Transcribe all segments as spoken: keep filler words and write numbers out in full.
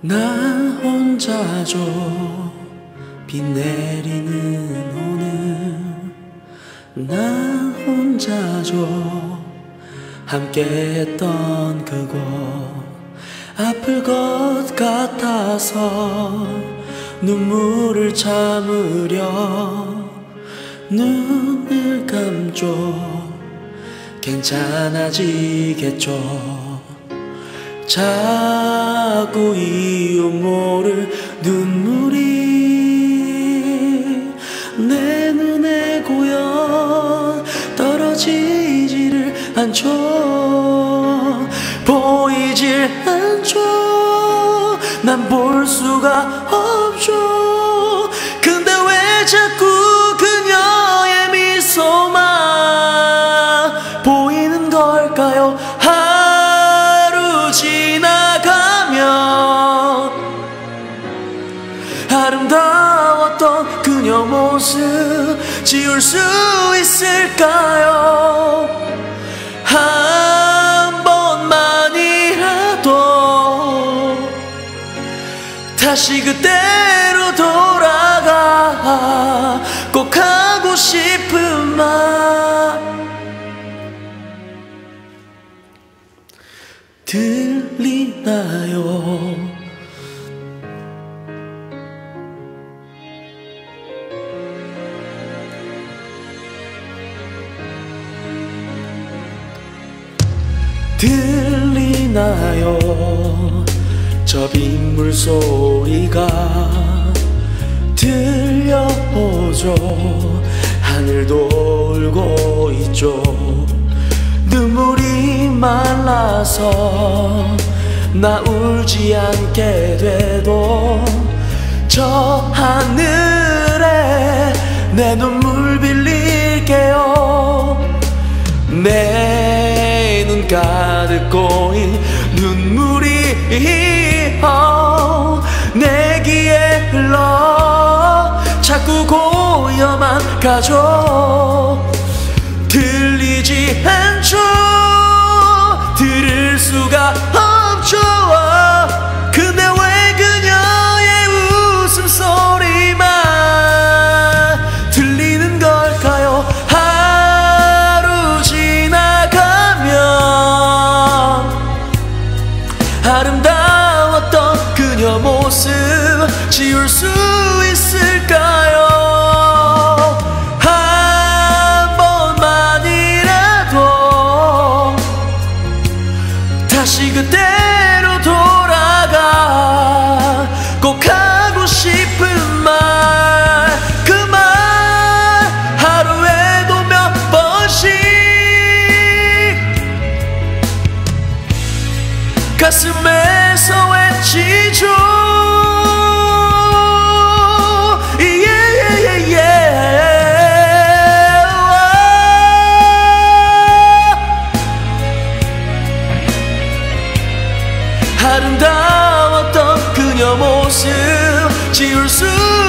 나 혼자죠. 비 내리는 오늘 나 혼자죠. 함께했던 그곳 아플 것 같아서 눈물을 참으려 눈을 감죠. 괜찮아지겠죠. 자꾸 이유 모를 눈물이 내 눈에 고여 떨어지지를 않죠. 보이질 않죠. 난 볼 수가 없죠. 근데 왜 자꾸 그녀의 미소만 보이는 걸까요? 하루 지나가면 아름다웠던 그녀 모습 지울 수 있을까요? 한 번만이라도 다시 그때로 돌아가 꼭 하고 싶은 말 들리나요? 들리나요? 저 빗물 소리가 들려오죠. 하늘도 울고 있죠. 눈물이 말라서 나 울지 않게 돼도 저 하늘에 내 눈물 빌릴게요. 내 눈 가득 고인 눈물이 어, 내 귀에 흘러 자꾸 고여만 가죠. 들리지 않죠. 들을 수가 없죠. 근데 왜 그녀의 웃음소리만 들리는 걸까요? 하루 지나가면 아름다웠던 그녀 모습 지울 수 있을까요? 다시 그때로 돌아가 꼭 하고 싶은 말 그 말 하루에도 몇 번씩 가슴에서 외치죠. 아름다웠던 그녀 모습 지울 수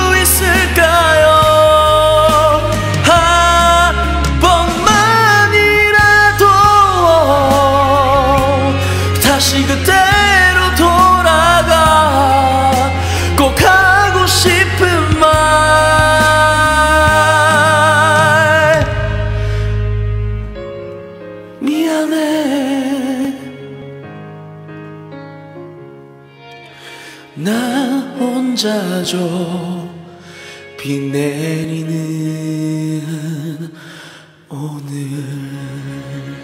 있을까요? 한 번만이라도 다시 그때로 돌아가 꼭 하고 싶은 말 미안해. 나 혼자죠. 비 내리는 오늘